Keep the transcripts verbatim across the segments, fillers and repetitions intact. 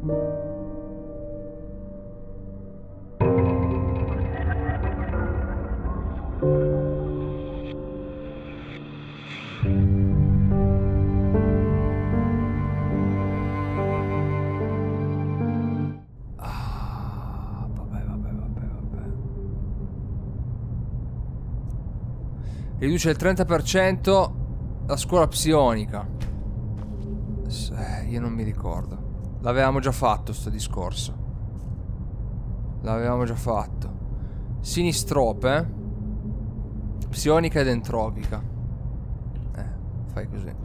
Riduce il trenta per cento la scuola psionica. Eh, io non mi ricordo. L'avevamo già fatto sto discorso. L'avevamo già fatto. Sinistrope, psionica ed entropica. Eh, fai così.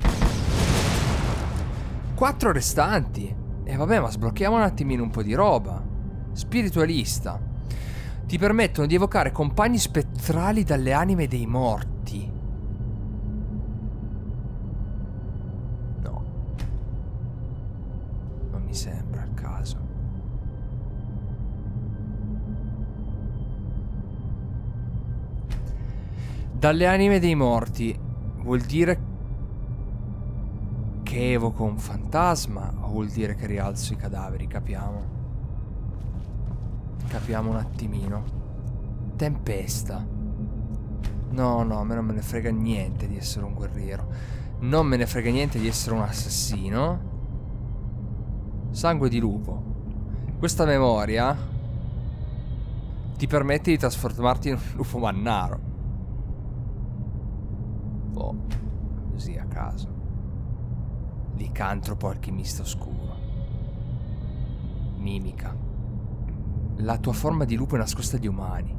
Quattro restanti. E eh, vabbè, ma sblocchiamo un attimino un po' di roba. Spiritualista. Ti permettono di evocare compagni spettrali dalle anime dei morti. No. Non mi sembra il caso. Dalle anime dei morti vuol dire che evoco un fantasma o vuol dire che rialzo i cadaveri? Capiamo. Capiamo un attimino. Tempesta. No, no, a me non me ne frega niente di essere un guerriero. Non me ne frega niente di essere un assassino. Sangue di lupo. Questa memoria ti permette di trasformarti in un lupo mannaro. Boh, così a caso. Licantropo alchimista oscuro. Mimica. La tua forma di lupo è nascosta agli umani.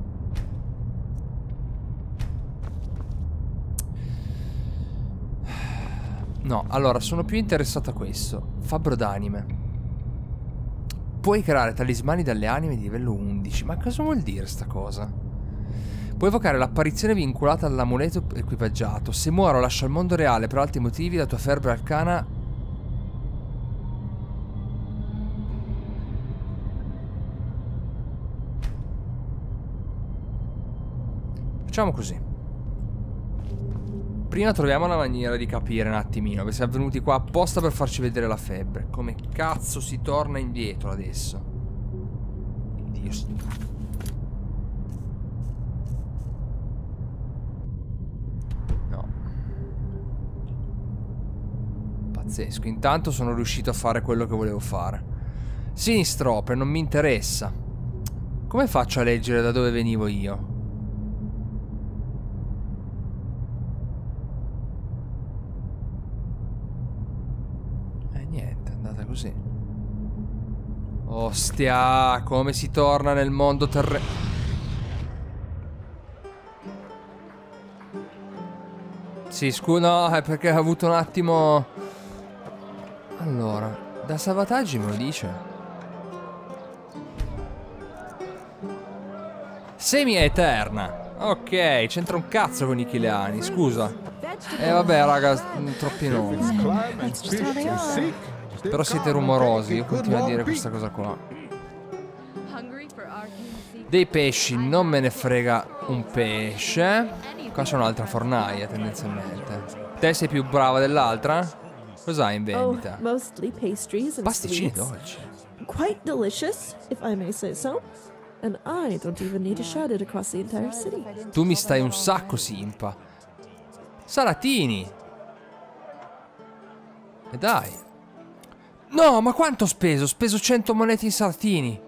No, allora, sono più interessato a questo. Fabbro d'anime. Puoi creare talismani dalle anime di livello undici. Ma cosa vuol dire sta cosa? Puoi evocare l'apparizione vincolata all'amuleto equipaggiato. Se muore o lascia il mondo reale per altri motivi, la tua febbre arcana... Facciamo così. Prima troviamo una maniera di capire un attimino. Perché siamo venuti qua apposta per farci vedere la febbre. Come cazzo si torna indietro adesso? Dio. No. Pazzesco. Intanto sono riuscito a fare quello che volevo fare. Sinistrope, non mi interessa. Come faccio a leggere da dove venivo io? Così. Ostia, come si torna nel mondo terreno. Sì, scusa, no, è perché ho avuto un attimo. Allora, da salvataggi me lo dice. Semi eterna. Ok, c'entra un cazzo con i chileani, scusa. E eh, vabbè, raga, troppi nomi. Però siete rumorosi, io continuo a dire questa cosa qua. Dei pesci, non me ne frega un pesce. Qua c'è un'altra fornaia, tendenzialmente. Te sei più brava dell'altra? Cos'hai in vendita? Pasticcini dolci. Quite delicious, if I may say so. And I don't even need to shout it across the entire city. Tu mi stai un sacco simpa. Salatini. E dai. No, ma quanto ho speso? Ho speso cento monete in salatini.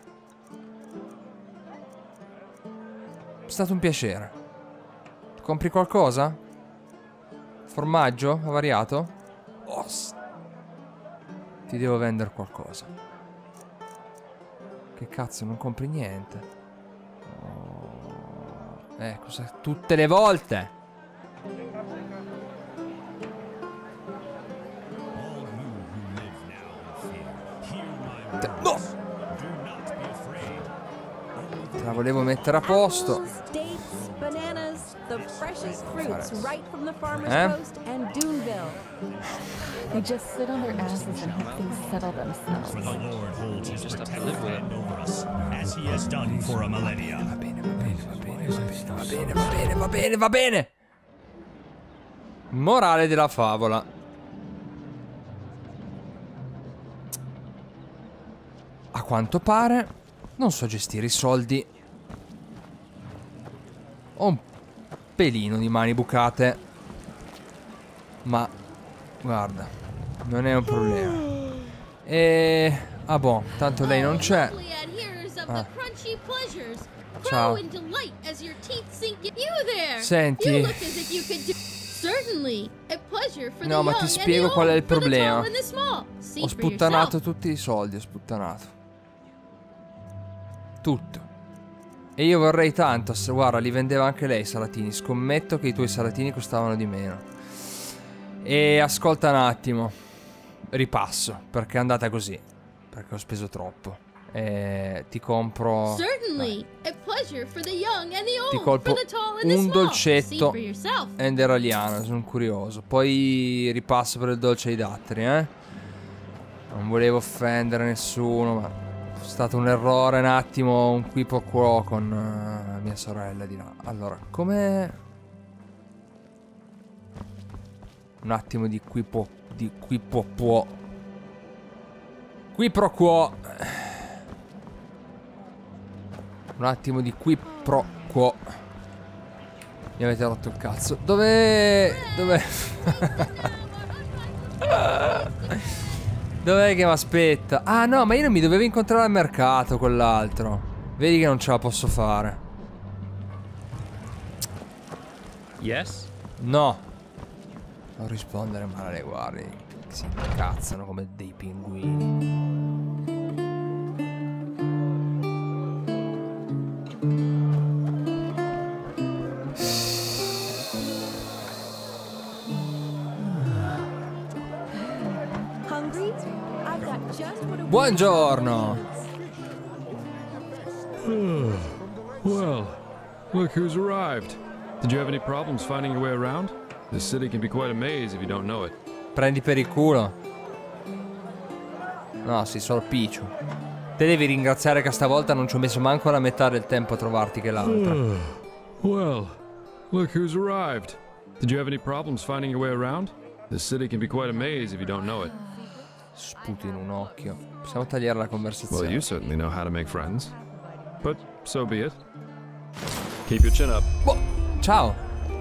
È stato un piacere. Compri qualcosa? Formaggio? Avariato? Oh, ti devo vendere qualcosa. Che cazzo, non compri niente? Oh. Eh, cosa? Tutte le volte! No! Te la volevo mettere a posto. Eh? They just sit on their asses and hope things settle themselves. For the Lord holds his protection over us, as he has done for a millennia. Va bene, va bene, va bene, va bene, va bene, va bene, va bene. Morale della favola. a quanto pare non so gestire i soldi. Ho un pelino di mani bucate, ma guarda, non è un problema. E ah boh, tanto lei non c'è. Ah. Ciao. Senti, no, ma ti spiego qual è il problema. Ho sputtanato tutti i soldi, ho sputtanato tutto. E io vorrei tanto, se guarda, li vendeva anche lei i salatini. Scommetto che i tuoi salatini costavano di meno. E ascolta un attimo, ripasso, perché è andata così, perché ho speso troppo. E ti compro ti colpo un dolcetto enderaliano, sono curioso. Poi ripasso per il dolce ai datteri, eh. Non volevo offendere nessuno, ma è stato un errore un attimo, un qui pro quo con uh, mia sorella di là. Allora, come un attimo di qui po di qui po può qui pro quo. Un attimo di qui pro quo. Mi avete rotto il cazzo. Dove... Dove... Dov'è che mi aspetta? Ah no, ma io non mi dovevo incontrare al mercato con l'altro. Vedi che non ce la posso fare. Yes? No. Non rispondere male, guardi. Si incazzano come dei pinguini. Buongiorno. Well, look who's arrived. Did you have any problems finding your way around? The city can be quite a maze if you don't know it. Prendi per il culo. No, sì, solo Pichu. Te devi ringraziare che stavolta non ci ho messo manco la metà del tempo a trovarti che l'altra. Well, look who's arrived. Did you have any problems finding your way around? The city can be quite a maze if you don't know it. Sputi in un occhio. Possiamo tagliare la conversazione. Well, you certainly know how to make friends. But so be it. Keep your chin up. Boh, ciao.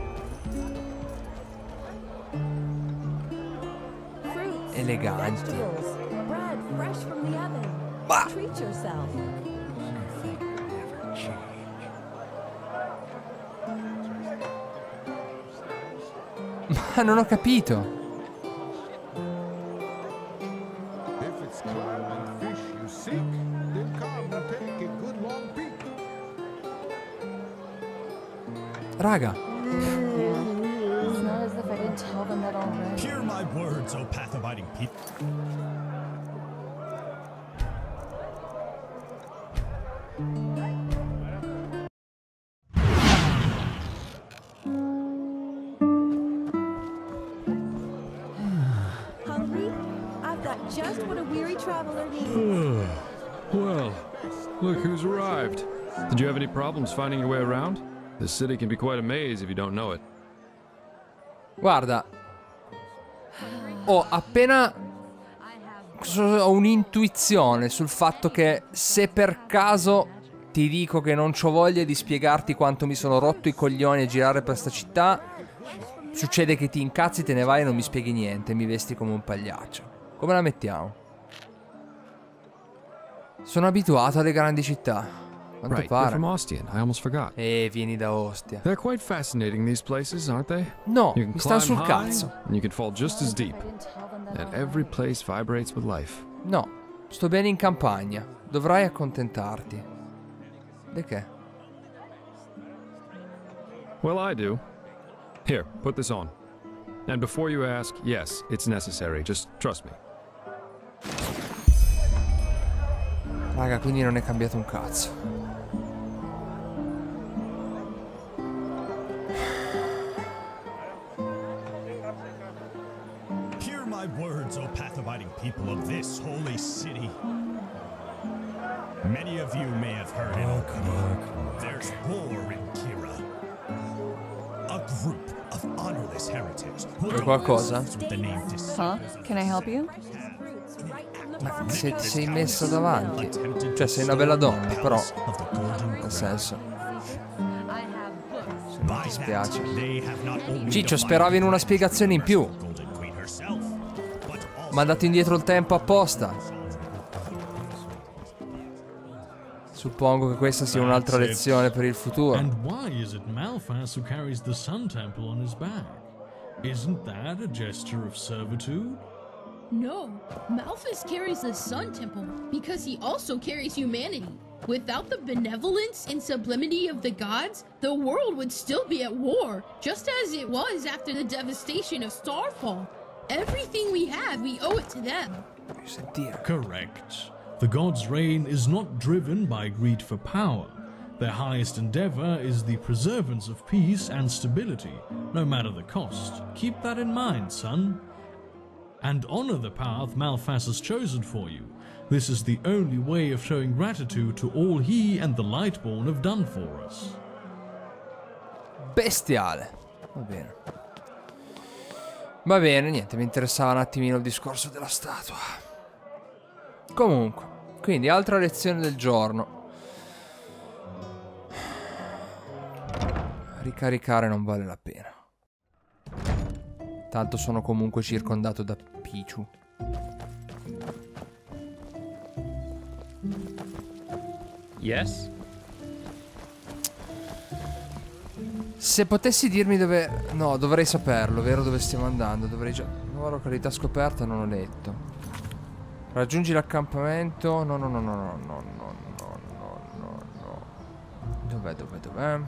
Eleganti. Bah. Ma non ho capito. Raga. It's not as if I didn't tell them that already. Hear my words, O path-abiding people. Hungry? I've got just what a weary traveler needs. Well, look who's arrived. Did you have any problems finding your way around? The city can be quite a maze if you don't know it. Guarda, ho appena ho un'intuizione sul fatto che se per caso ti dico che non c'ho voglia di spiegarti quanto mi sono rotto i coglioni a girare per sta città, succede che ti incazzi, te ne vai e non mi spieghi niente, mi vesti come un pagliaccio. Come la mettiamo? Sono abituato alle grandi città. Quanto Right, you're pare. from Ostian. I almost forgot. Eh, vieni da Ostia. They're quite fascinating, these places, aren't they? No, You can mi stanno climb sul high, cazzo. and you can fall just as deep. I didn't tell them that And already. every place vibrates with life. No, sto bene in campagna. Dovrai accontentarti. De che? Well, I do. Here, put this on. And before you ask, yes, it's necessary. Just trust me. Raga, quindi non è cambiato un cazzo. Hear my words, O path-abiding people of this holy city. Many of you may have heard in Okuma. There's war in Kira. A group of honorless heretics will Vuoi go qualcosa? with the name Huh? Can I help you? Ma se ti sei messa davanti, cioè sei una bella donna, però nel senso, se non ti spiace. Ciccio, speravi in una spiegazione in più. Mandato indietro il tempo apposta. Suppongo che questa sia un'altra lezione per il futuro. And why is it Malphas who carries the Sun Temple on his back? Isn't that a gesture of servitude? No, Malphas carries the Sun Temple because he also carries humanity. Without the benevolence and sublimity of the gods, the world would still be at war, just as it was after the devastation of Starfall. Everything we have, we owe it to them. Correct. The gods' reign is not driven by greed for power. Their highest endeavor is the preservance of peace and stability, no matter the cost. Keep that in mind, son. And honor the path Malphas has chosen for you. This is the only way of showing gratitude to all he and the Lightborn have done for us. Bestiale. Va bene. Va bene, niente, mi interessava un attimino il discorso della statua. Comunque, quindi altra lezione del giorno. Ricaricare non vale la pena. Tanto sono comunque circondato da Pichu. Yes? Se potessi dirmi dove... No, dovrei saperlo, vero dove stiamo andando. Dovrei già... Nuova località scoperta, non ho letto. Raggiungi l'accampamento. No, no, no, no, no, no, no, no, no, no, no. Dov'è, dov'è, dov'è?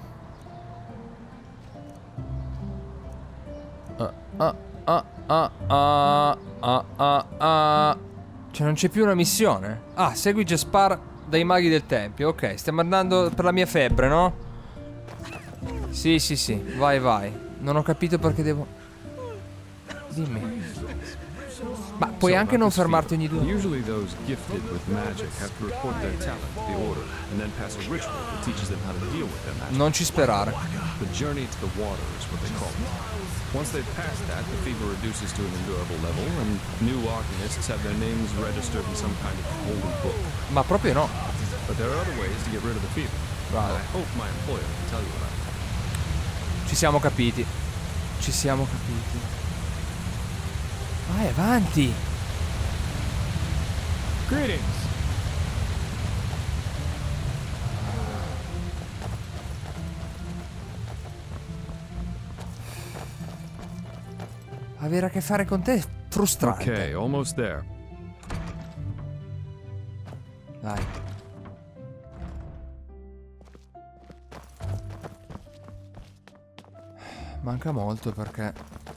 Ah, ah, ah, ah, ah, ah, ah, ah. Cioè non c'è più una missione? Ah, segui Jaspar dai maghi del tempio. Ok, stiamo andando per la mia febbre, no? Sì, sì, sì, vai, vai. Non ho capito perché devo... Dimmi. Ma puoi anche non fermarti ogni due. Usually those gifted with magic have to report their talent to the order and then pass a ritual that teaches them how to deal with their magic. Non ci sperare. The journey to the water is what they call it. Once they've passed that, the fever reduces to an endurable level and new alchemists have their names registered in some kind of holy book. Ma proprio no. But there are other ways to get rid of the fever. Bravo. I hope my employer can tell you about it. Ci siamo capiti. Ci siamo capiti. Vai avanti. Greetings. Avere a che fare con te è frustrante. Okay, almost there. Dai. Manca molto perché...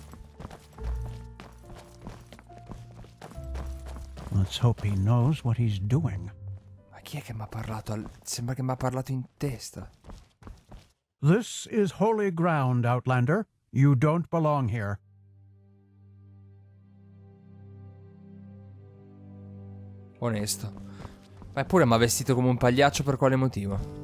Let's hope he knows what he's doing. Ma chi è che mi ha parlato? Al... Sembra che mi ha parlato in testa. This is holy ground, Outlander. You don't belong here. Onesto. Ma eppure mi ha vestito come un pagliaccio, per quale motivo?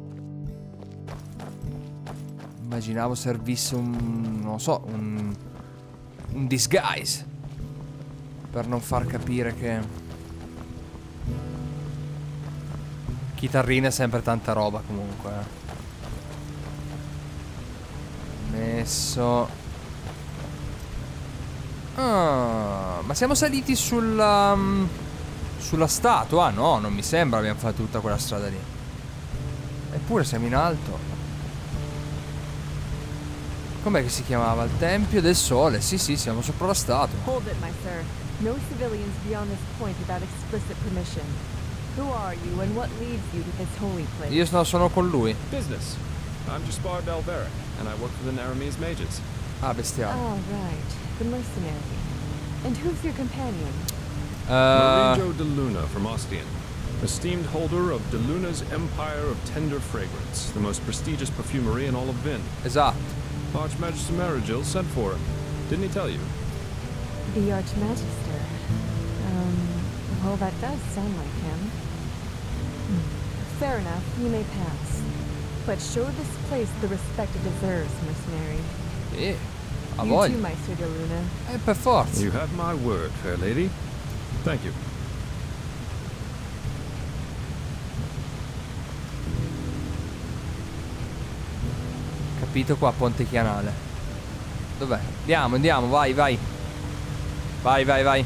Immaginavo servisse un... non so, un... un disguise. Per non far capire che... Chitarrina è sempre tanta roba comunque, eh. Messo... Ah, ma siamo saliti sulla... sulla statua? Ah no, non mi sembra abbiamo fatto tutta quella strada lì. Eppure siamo in alto. Com'è che si chiamava? Il Tempio del Sole. Sì, sì, siamo sopra la statua. Hold it, my sir. No civilians beyond this point without explicit permission. Who are you and what leads you to this holy place? Io sono, sono con lui. Business. I'm Jaspar Dalveric, and I work for the Naramese mages. Ah, bestiale. Oh, right. The mercenary. And who's your companion? Uh, Marinjo de Luna from Ostian, esteemed holder of de Luna's Empire of Tender Fragrance, the most prestigious perfumery in all of Vin. esatto. Archmagister Marigil sent for him. Didn't he tell you? The Archmagister. Um, well, that does sound like him. Hmm. Fair enough, you may pass. But show this place the respect it deserves, mercenary. Eh, a You voglia. too, Maestro de Luna. Eh, per forza. You have my word, fair lady. Thank you. Capito qua, Ponte Chianale. Dov'è? Andiamo, andiamo, vai, vai. Vai, vai, vai.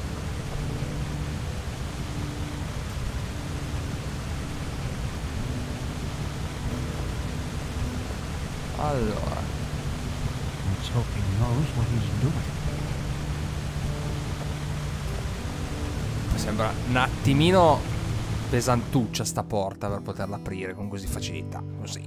Allora. Let's hope he knows what he's doing. Sembra un attimino pesantuccia sta porta per poterla aprire con così facilità. Così.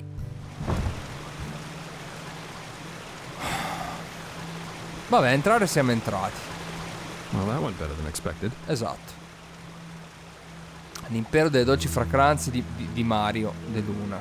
Vabbè, entrare siamo entrati. Well, that went better than expected. Esatto. L'impero delle dolci fragranze di, di, di Mario De Luna.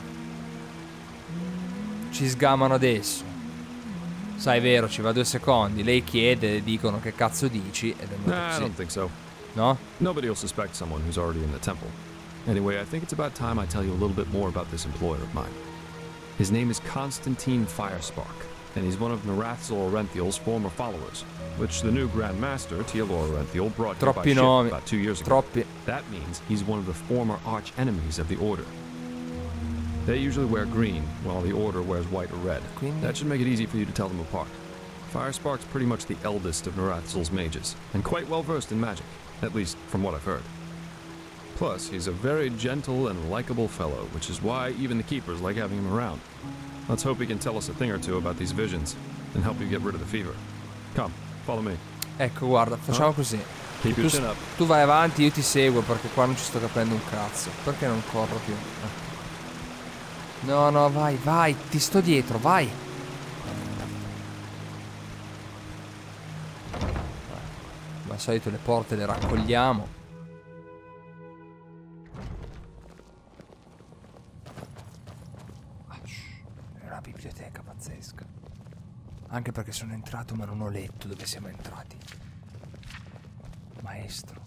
Ci sgamano adesso. Sai, è vero, ci va due secondi. Lei chiede, le dicono che cazzo dici ed è Nah, I così. don't think so. No? Nobody will suspect someone who's already in the temple. Anyway, I think it's about time I tell you a little bit more about this employer of mine. His name is Constantine Firespark, and he's one of Narathzor Orenthiel's former followers, which the new Grand Master, Tealor Orenthiel, brought here by Troppi ship nomi. about two years ago. Troppi. That means he's one of the former arch-enemies of the Order. They usually wear green, while the Order wears white or red. Quindi? That should make it easy for you to tell them apart. Firespark's pretty much the eldest of Narathzor's mages, and quite well versed in magic, at least from what I've heard. Plus, he's a very gentle and likable fellow, which is why even the keepers like having him around. Let's hope he can tell us a thing or two about these visions, and help you get rid of the fever. Come, follow me. Ecco, guarda, facciamo così. Keep Tu, your chin up. tu vai avanti, io ti seguo perché qua non ci sto capendo un cazzo. Perché non corro più? Eh. No, no, vai, vai, ti sto dietro, vai. Come al solito le porte le raccogliamo. Ah, shh, è una biblioteca pazzesca. Anche perché sono entrato ma non ho letto dove siamo entrati. Maestro.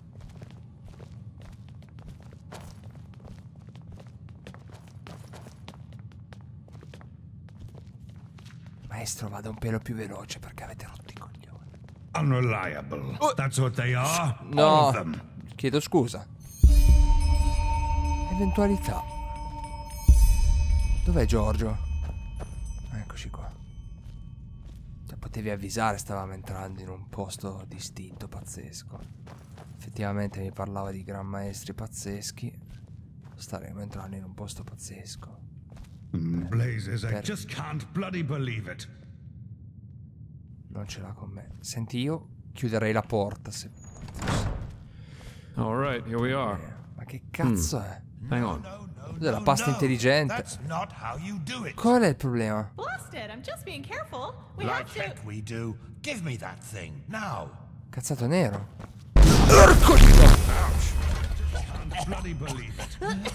Maestro, vada un pelo più veloce perché avete rotto i coglioni. Unreliable. That's what they are. All No, of them. chiedo scusa. Eventualità. Dov'è Giorgio? Eccoci qua. Cioè, potevi avvisare, stavamo entrando in un posto distinto, pazzesco. Effettivamente mi parlava di gran maestri pazzeschi. Staremo entrando in un posto pazzesco. Blazes, I per- just can't bloody believe it. Non ce l'ha con me. Senti, io chiuderei la porta se... All right, here we are. Ma che cazzo è? Hang on. Cos'è la pasta intelligente? That's not how you do it. Qual è il problema? Blast it! I'm just being careful. We Like have to. heck we do. Give me that thing, now. Cazzato nero. Can't bloody believe it.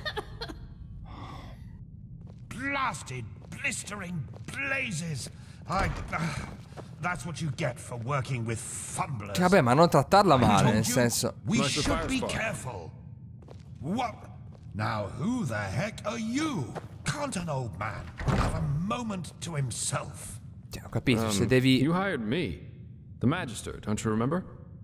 Blasted, blistering blazes. I... uh, that's what you get for working with fumblers. Che vabbè, ma non trattarla I male, told nel you, senso... We Master should be Firespark. careful. What? Now who the heck are you? Can't an old man have a moment to himself? Cioè, ho capito, Um, se devi... You hired me. The Magister, don't you remember?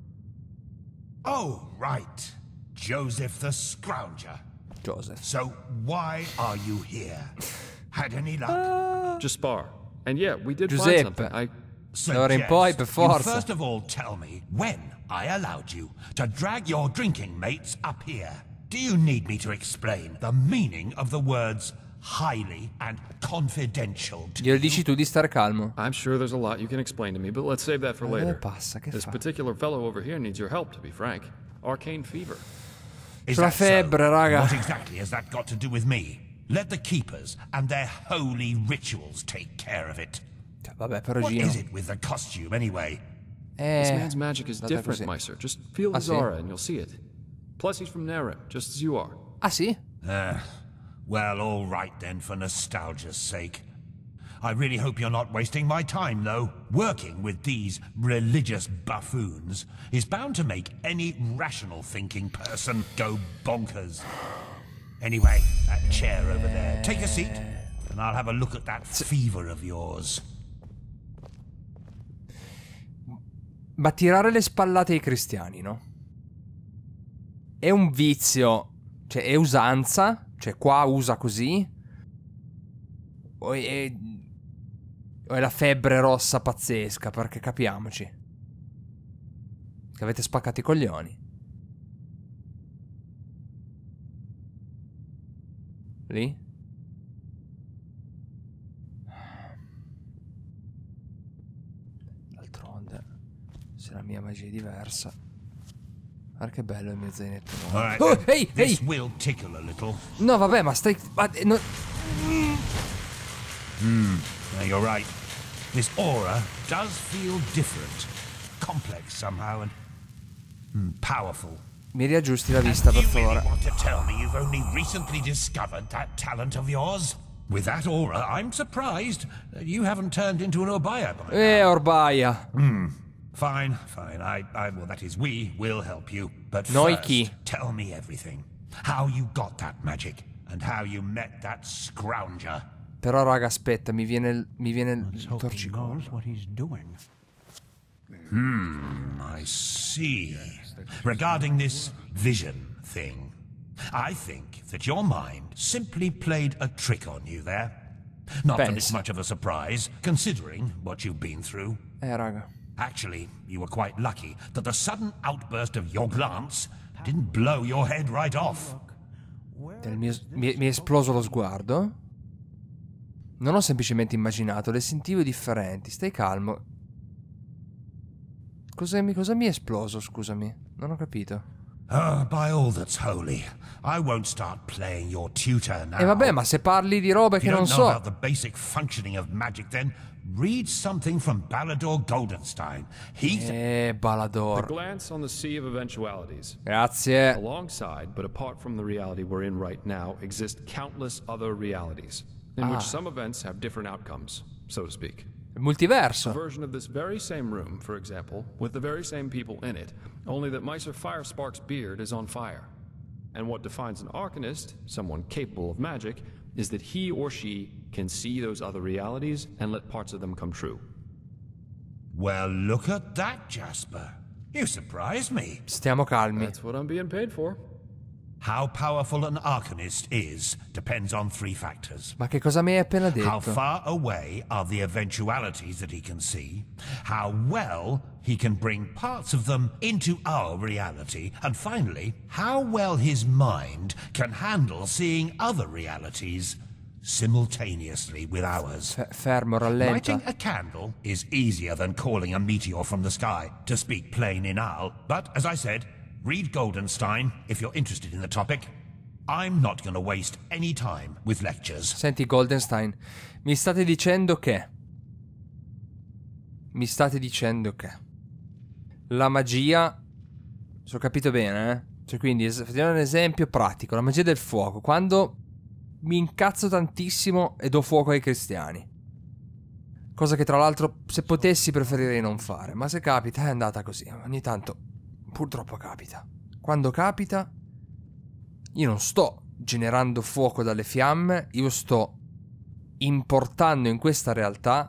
Oh, right. Joseph the Scrounger. Joseph. So why are you here? Had any luck? Just spar. And yeah, we did find Giuseppe. something. I... Da ora in poi, per Suggest you forza. first of all tell me when I allowed you to drag your drinking mates up here. Do you need me to explain the meaning of the words highly and confidential to Glielo you? dici tu di stare calmo. I'm sure there's a lot you can explain to me, but let's save that for Ma dove later. passa? Che This fa? particular fellow over here needs your help, to be frank. Arcane fever. Is Sulla that so? febbre, raga. What exactly has that got to do with me? Let the keepers and their holy rituals take care of it. Cioè, vabbè, però What Gino... is it with the costume anyway? This Eh... man's magic is andata different, così. Meister. Just feel Ah, his sì? aura and you'll see it. Plus, he's from Naren, just as you are. Ah, sì? Uh, well, all right then, for nostalgia's sake. I really hope you're not wasting my time, though. Working with these religious buffoons is bound to make any rational thinking person go bonkers. Anyway, that chair over there. Take a seat, and I'll have a look at that fever of yours. Ma tirare le spallate ai cristiani, no? è un vizio, cioè è usanza, cioè qua usa così, o è, o è la febbre rossa pazzesca, perché capiamoci che avete spaccato i coglioni. Lì? D'altronde, se la mia magia è diversa. Guarda che bello il mio zainetto nuovo. All right, Oh, then. ehi, This ehi! will tickle a little. No, vabbè, ma stai... Ma, eh, no... Hmm, you're right. This aura does feel different. Complex somehow and mm, powerful. Mi riaggiusti la vista, per You favore. really want to tell me you've only recently discovered that talent of yours? With that aura, I'm surprised that you haven't turned into an Orbaya by now. Eh, Orbaia. Hmm. Fine, fine. I, I, well, that is, we will help you. But Noi first, chi? tell me everything. How you got that magic, and how you met that scrounger. Però, raga, aspetta, mi viene il, mi viene il Hope he torcicollo. knows what he's doing. Hmm, I see. Regarding this vision thing, I think that your mind simply played a trick on you there. Not that it's Pensa. much of a surprise, considering what you've been through. Eh, raga. Actually, you were quite lucky that the sudden outburst of your glance didn't blow your head right off. Del mio- mi, mi è esploso lo sguardo. Non ho semplicemente immaginato, le sentivo differenti. Stai calmo. Cosa mi, cosa mi è esploso, scusami? Non ho capito. Ah, by all that's holy, I won't start playing your tutor now. E vabbè, ma se parli di robe If che you non don't know so... about the basic functioning of magic, then read something from Balador Goldenstein. He's Eh, The Balador. glance on the sea of eventualities. Grazie. Alongside, but apart from the reality we're in right now, exist countless other realities, in Ah. which some events have different outcomes, so to speak. Il multiverso. A version of this very same room, for example, with the very same people in it, only that Miser Firespark's beard is on fire. And what defines an Arcanist, someone capable of magic, is that he or she can see those other realities and let parts of them come true. Well, look at that, Jasper. You surprised me. Stiamo calmi. That's what I'm being paid for. How powerful an Arcanist is depends on three factors. Ma che cosa mi hai appena How detto? far away are the eventualities that he can see, how well he can bring parts of them into our reality, and finally, how well his mind can handle seeing other realities simultaneously with ours. Fe- fermo, rallenta. Lighting a candle is easier than calling a meteor from the sky, to speak plain in Al. But, as I said, read Goldenstein if you're interested in the topic. I'm not going to waste any time with lectures. Senti, Goldenstein, mi state dicendo che... Mi state dicendo che... La magia... Se ho capito bene, eh? Cioè, quindi, es- facciamo un esempio pratico. La magia del fuoco. Quando mi incazzo tantissimo e do fuoco ai cristiani. Cosa che, tra l'altro, se potessi preferirei non fare. Ma se capita, è andata così. Ogni tanto, purtroppo capita. Quando capita... Io non sto generando fuoco dalle fiamme, io sto importando in questa realtà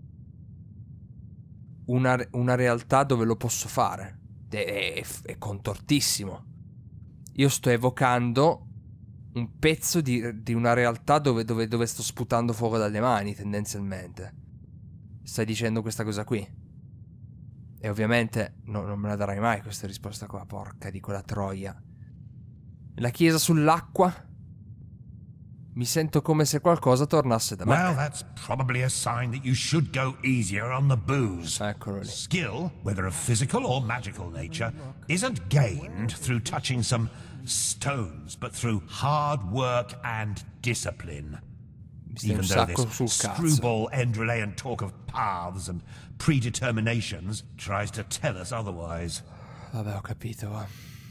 una, una realtà dove lo posso fare. È, è, è contortissimo. Io sto evocando un pezzo di, di una realtà dove, dove, dove sto sputando fuoco dalle mani, tendenzialmente. Stai dicendo questa cosa qui. E ovviamente no, non me la darai mai questa risposta qua, porca di quella troia. La chiesa sull'acqua? Mi sento come se qualcosa tornasse da me. Well, that's probably a sign that you should go easier on the booze. Eccolo lì. Skill, whether of physical or magical nature, isn't gained through touching some stones, but through hard work and discipline. Mi stai un Even though sacco this sul cazzo. screwball Endrelayan talk of paths and predeterminations tries to tell us otherwise. Vabbè, ho capito, va.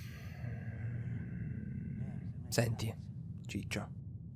Senti, Ciccio.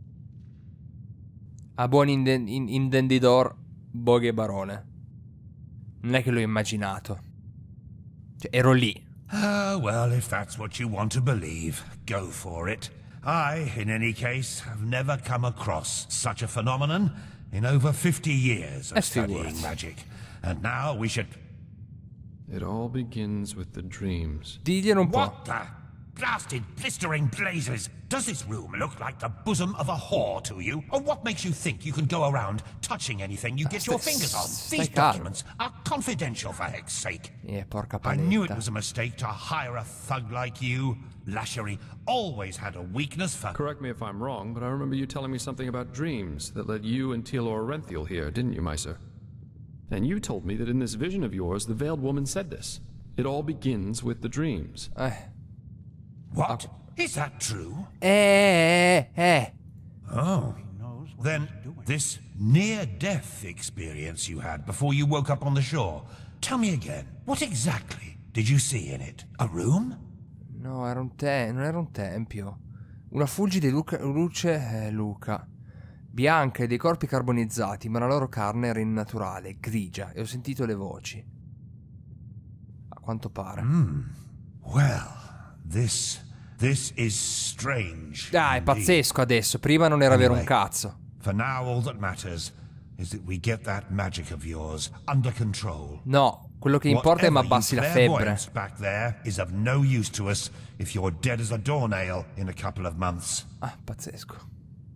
A buon inden- in- intendidor, Boghe Barone. Non è che l'ho immaginato. Cioè, ero lì. Ah, well, if that's what you want to believe, go for it. I, in any case, have never come across such a phenomenon in over fifty years of Eh, studying figurati. magic. And now we should... It all begins with the dreams. Diglielo un po'. What the... blasted, blistering blazes! Does this room look like the bosom of a whore to you? Or what makes you think you can go around touching anything you get your fingers on? These documents are confidential, for heck's sake. Yeah, porca I knew it paletta. was a mistake to hire a thug like you. Lashery always had a weakness for... Correct me if I'm wrong, but I remember you telling me something about dreams that led you and Tealor Renthiel here, didn't you, Meiser? And you told me that in this vision of yours, the Veiled Woman said this. It all begins with the dreams. Eh. What? Is that true? Eh, eh, eh. Oh. Then, this near-death experience you had before you woke up on the shore. Tell me again, what exactly did you see in it? A room? No, era un te non era un tempio. Una fulgide luca luce, eh, Luca. Bianca e dei corpi carbonizzati, ma la loro carne era innaturale, grigia, e ho sentito le voci. A quanto pare. Mm. Well, this... this is strange. Ah, è indeed. pazzesco adesso. Prima non era vero un cazzo. For now, all that matters is that we get that magic of yours under control. No, quello che importa è che mi abbassi la febbre. Back there is of no use to us if you're dead as a doornail in a couple of months. Ah, pazzesco.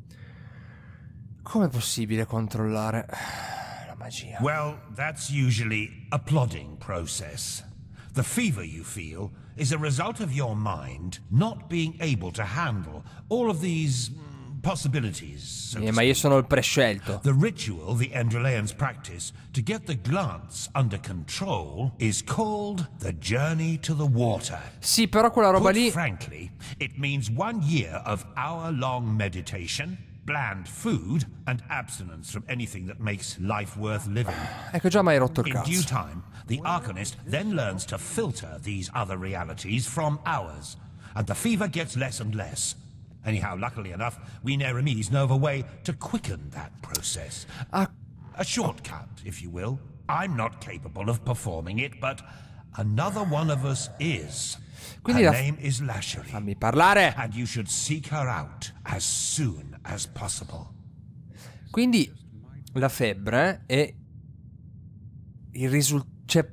Com'è possibile controllare la magia? Well, that's usually a plodding process. The fever you feel is a result of your mind not being able to handle all of these mm, possibilities. So Eh, ma io sono il prescelto. The ritual the Endraleans practice to get the glance under control is called the Journey to the Water. Sì, però quella roba Put lì... frankly, it means one year of hour-long meditation, bland food, and abstinence from anything that makes life worth living. Ecco, già mi hai rotto il In due cazzo. time, the Arcanist then learns to filter these other realities from ours, and the fever gets less and less. Anyhow, luckily enough, we Neremes know of a way to quicken that process. Ah. A shortcut, if you will. I'm not capable of performing it, but another one of us is. Quindi Her la... name is Lashery. Fammi parlare. And you should seek her out as soon as possible. Quindi la febbre è il risultato... Cioè...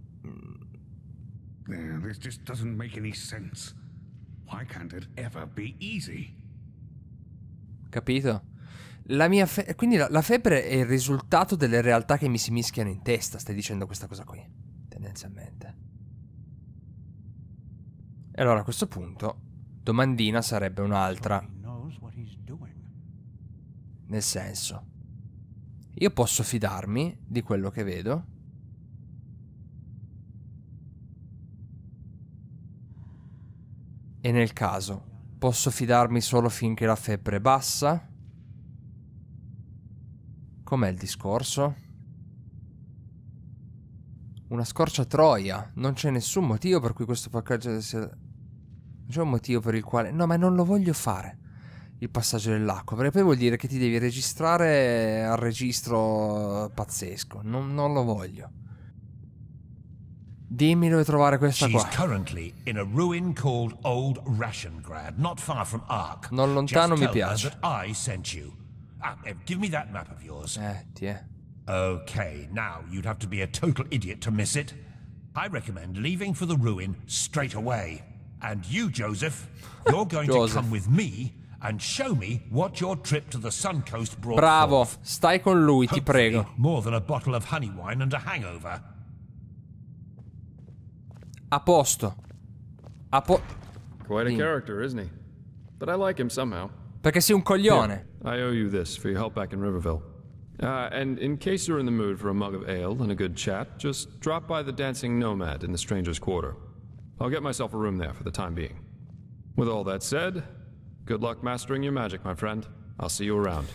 Yeah, this just doesn't make any sense. Why can't it ever be easy? Capito? La mia fe... Quindi la, la febbre è il risultato delle realtà che mi si mischiano in testa. Stai dicendo questa cosa qui, tendenzialmente. E allora a questo punto domandina sarebbe un'altra. Nel senso, io posso fidarmi di quello che vedo? E nel caso, posso fidarmi solo finché la febbre è bassa? Com'è il discorso? Una scorciatoia. Non c'è nessun motivo per cui questo passaggio sia... Non c'è un motivo per il quale... No, ma non lo voglio fare, il passaggio dell'acqua, perché poi vuol dire che ti devi registrare al registro pazzesco. Non, non lo voglio. Dimmi dove trovare questa qua. She's currently in a ruin called Old Rashengrad, not far from Ark. Non lontano mi Just tell piace. her that I sent you. Ah, eh, give me that map of yours. Eh, ti è. Okay, now you'd have to be a total idiot to miss it. I recommend leaving for the ruin straight away. And you, Joseph, you're going to Joseph. come with me and show me what your trip to the Sun Coast brought Bravo, forth. stai con lui, ti Hopefully, prego. more than a bottle of honey wine and a hangover. A posto. A po... Quite a Dimmi. character, isn't he? But I like him somehow. Perché sei un coglione. Here, I owe you this for your help back in Riverville. Uh, and in case you're in the mood for a mug of ale and a good chat, just drop by the Dancing Nomad in the Stranger's Quarter. I'll get myself a room there for the time being. With all that said, good luck mastering your magic, my friend. I'll see you around.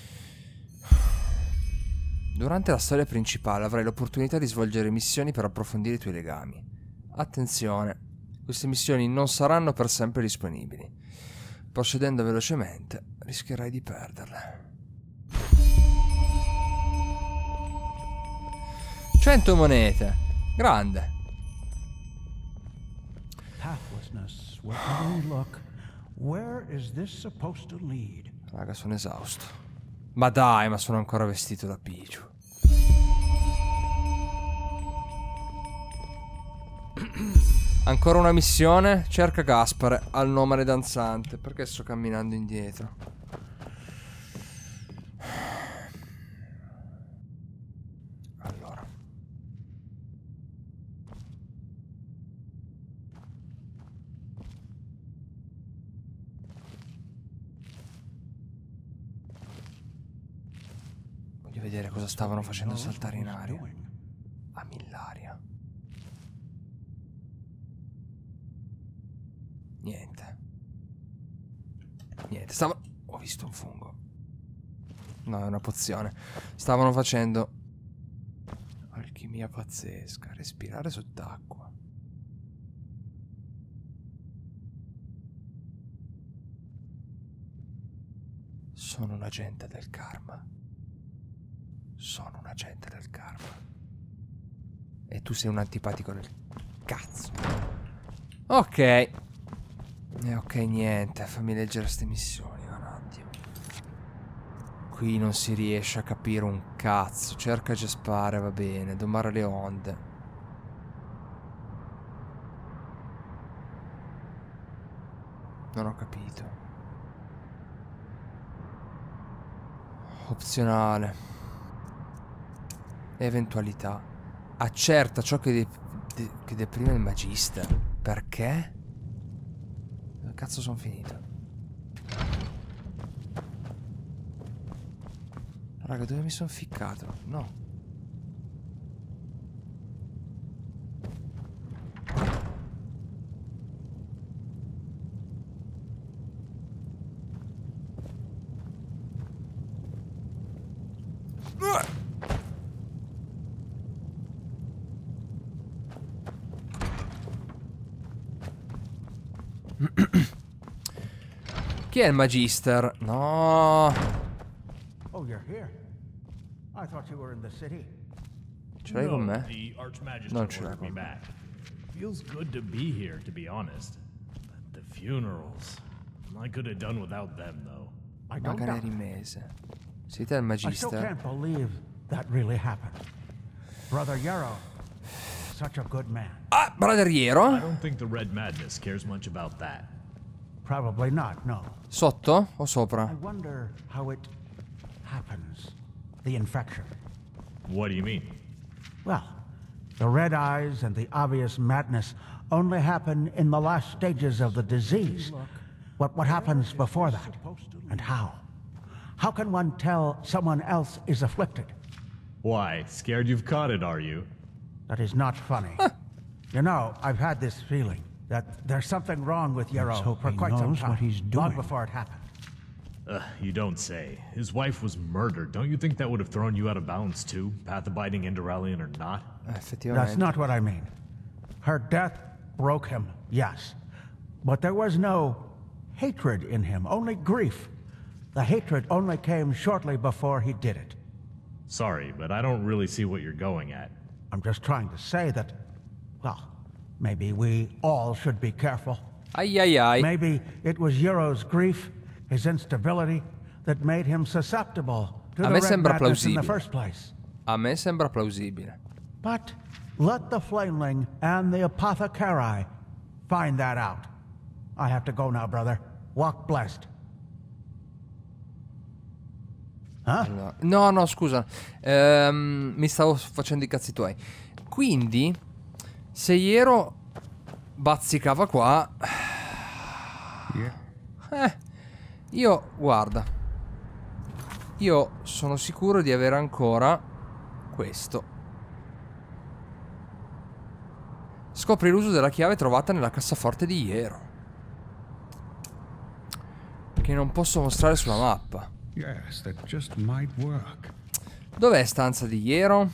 Durante la storia principale avrai l'opportunità di svolgere missioni per approfondire i tuoi legami. Attenzione, queste missioni non saranno per sempre disponibili. Procedendo velocemente, rischierai di perderle. cento monete. Grande. Pathlessness, wherever you look, where is this supposed to lead? Raga, sono esausto. Ma dai, ma sono ancora vestito da Pichu. Ancora una missione. Cerca Gaspare al nomade danzante. Perché sto camminando indietro? Allora. Voglio vedere cosa stavano facendo saltare in aria. A millaria. Niente. Niente, stava... Ho visto un fungo. No, è una pozione. Stavano facendo... alchimia pazzesca. Respirare sott'acqua. Sono un agente del karma. Sono un agente del karma. E tu sei un antipatico del cazzo. Ok. E ok, niente. Fammi leggere queste missioni un attimo. Qui non si riesce a capire un cazzo. Cerca Gaspare, va bene. Domare le onde. Non ho capito. Opzionale. Eventualità. Accerta ciò che, de de che deprime il Magister. Perché? Dove cazzo sono finito? Raga, dove mi sono ficcato? No. Chi è il Magister? No. Oh, you're here. I thought you were in the city. Ce l'hai con me? The Archmagister Non ce l'hai ordered me con me. back. Feels good to be here, to be honest. But the funerals, I could have done without them, though. I don't Magari doubt. rimese. Sei te il I still Magister? can't believe that really happened. Brother Yarrow, such a good man. Ah, Braderiero? I don't think the Red Madness cares much about that. Probably not, no. Sotto o I sopra? wonder how it happens. The infection. What do you mean? Well, the red eyes and the obvious madness only happen in the last stages of the disease. What, what happens before that? And how? How can one tell someone else is afflicted? Why, scared you've caught it, are you? That is not funny. You know, I've had this feeling that there's something wrong with Yarrow for quite some time. Long before it happened. Ugh, you don't say. His wife was murdered. Don't you think that would have thrown you out of balance too? Path abiding Indoralian or not? Effettivamente. That's not what I mean. Her death broke him, yes. But there was no hatred in him, only grief. The hatred only came shortly before he did it. Sorry, but I don't really see what you're going at. I'm just trying to say that, well, maybe we all should be careful. Ai ai ai. Maybe it was Yarrow's grief, his instability, that made him susceptible to A the me red sembra madness in the plausibile. first place. A me sembra plausibile. But let the Flameling and the Apothecari find that out. I have to go now, brother. Walk blessed. Huh? Allora, no, no, scusa. Ehm, mi stavo facendo i cazzi tuoi. Quindi, se Iero bazzicava qua... Eh, io, guarda. Io sono sicuro di avere ancora questo. Scopri l'uso della chiave trovata nella cassaforte di Iero, che non posso mostrare sulla mappa. Yes, that just might work. Dov'è stanza di Iero?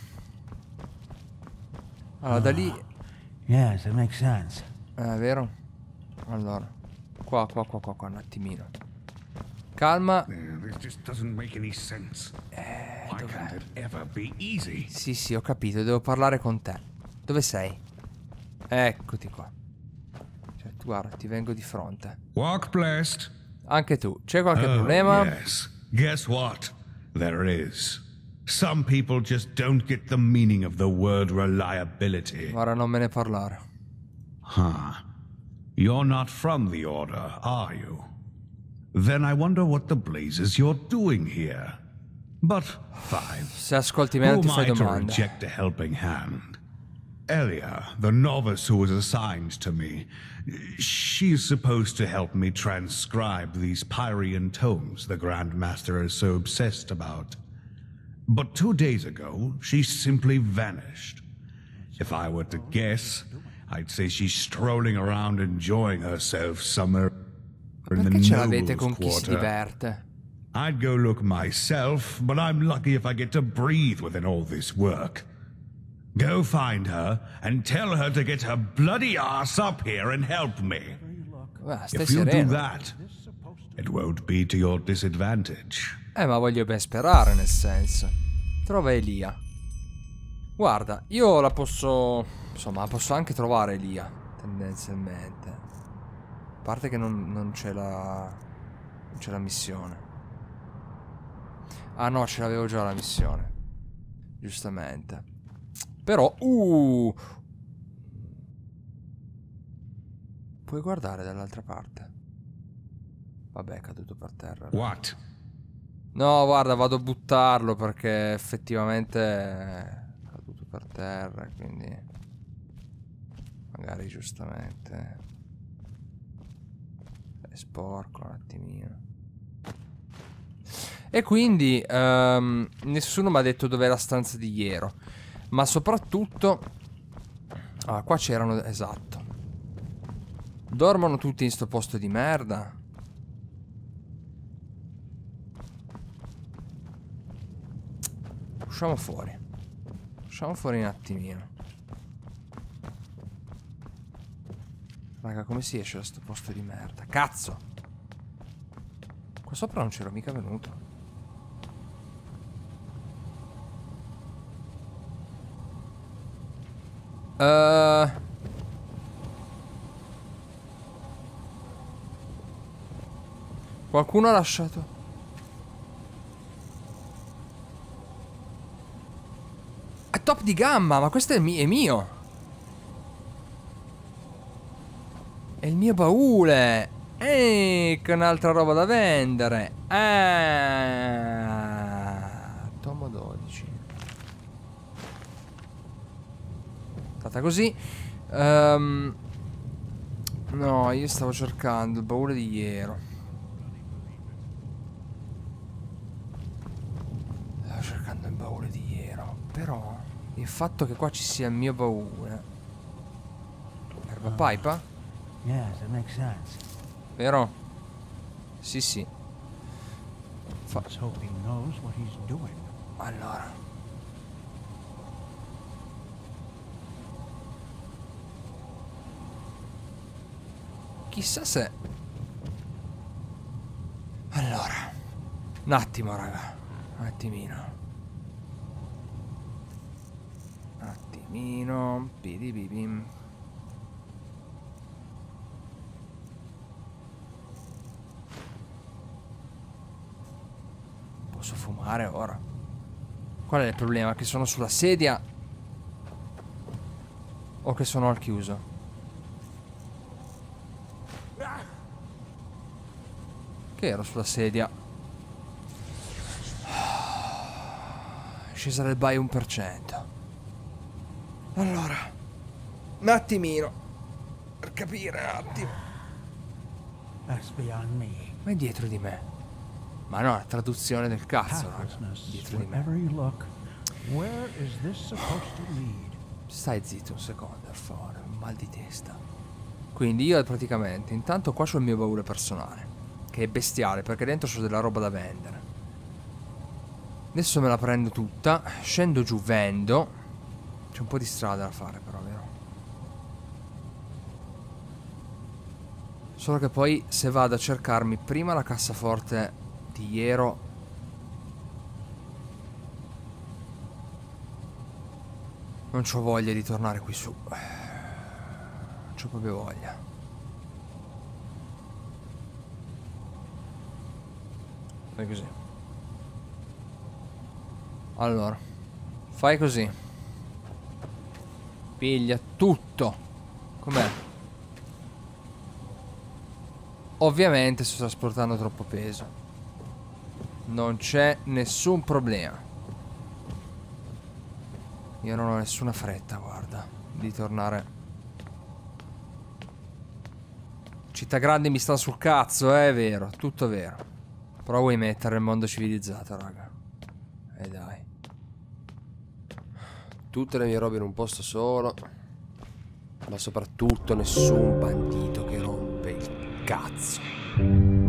Allora, da lì... Yes, it makes sense. Eh, vero? Allora, qua, qua, qua, qua, qua, un attimino. Calma. Yeah, this just doesn't make any sense. Eh, Why can't dov'è? it ever be easy? Sì, sì, ho capito, devo parlare con te. Dove sei? Eccoti qua. Cioè, tu guarda, ti vengo di fronte. Walk blessed. Anche tu, c'è qualche Oh, problema? yes. Guess what? There is. Some people just don't get the meaning of the word reliability. Guarda, non me ne parlare. Huh. You're not from the Order, are you? Then I wonder what the blazes you're doing here. But fine. Se ascolti me non ti Who am fai I to domande. reject a helping hand? Elia, the novice who was assigned to me, she's supposed to help me transcribe these Pyrian tomes the Grand Master is so obsessed about. But two days ago, she simply vanished. If I were to guess, I'd say she's strolling around enjoying herself somewhere in the Perché ce l'avete nobles' con chi si quarter. diverte? I'd go look myself, but I'm lucky if I get to breathe within all this work. Go find her and tell her to get her bloody ass up here and help me. Ah, stai If you do sereno. that, it won't be to your disadvantage. Eh, ma voglio ben sperare, nel senso. Trova Elia. Guarda, io la posso... Insomma, posso anche trovare Elia, tendenzialmente. A parte che non, non c'è la... Non c'è la missione. Ah no, ce l'avevo già la missione. Giustamente. Però... Uh! Puoi guardare dall'altra parte. Vabbè, è caduto per terra. What? No, guarda, vado a buttarlo perché effettivamente è caduto per terra, quindi magari giustamente è sporco un attimino. E quindi um, nessuno mi ha detto dov'è la stanza di Iero, ma soprattutto ah, qua c'erano, esatto. Dormono tutti in sto posto di merda. Usciamo fuori. Usciamo fuori un attimino. Raga, come si esce da sto posto di merda? Cazzo! Qua sopra non c'ero mica venuto. Uh... Qualcuno ha lasciato... È top di gamma, ma questo è, mi è mio. È il mio baule. Ecco un'altra roba da vendere. Ah, tomo dodici. Stata così. um, No, io stavo cercando il baule di Iero. Stavo cercando il baule di Iero. Però il fatto che qua ci sia il mio baule. Erba paipa? Yes, it makes sense. Vero? Sì, sì. Fa Let's hope he knows what he's doing. Allora. Chissà se... Allora. Un attimo, raga. Un attimino. Un attimino. Pidibibim. Posso fumare ora? Qual è il problema? Che sono sulla sedia? O che sono al chiuso? Che ero sulla sedia. È scesa del buy uno per cento. Allora, un attimino, per capire un attimo. That's beyond me. Ma è dietro di me. Ma no, la traduzione del cazzo, raga. Dietro di me. Wherever you look, where is this supposed to lead? Stai zitto un secondo, per favore, un mal di testa. Quindi io praticamente, intanto qua c'ho il mio baule personale, che è bestiale, perché dentro c'ho della roba da vendere. Adesso me la prendo tutta, scendo giù, vendo. C'è un po' di strada da fare però, vero? Solo che poi se vado a cercarmi prima la cassaforte di Iero, non c'ho voglia di tornare qui su. Non c'ho proprio voglia. Fai così. Allora, fai così. Piglia tutto. Com'è? Ovviamente sto trasportando troppo peso. Non c'è nessun problema. Io non ho nessuna fretta, guarda, di tornare. Città grande mi sta sul cazzo, è vero, tutto vero. Però vuoi mettere il mondo civilizzato, raga. E dai. Tutte le mie robe in un posto solo. Ma soprattutto nessun bandito che rompe il cazzo.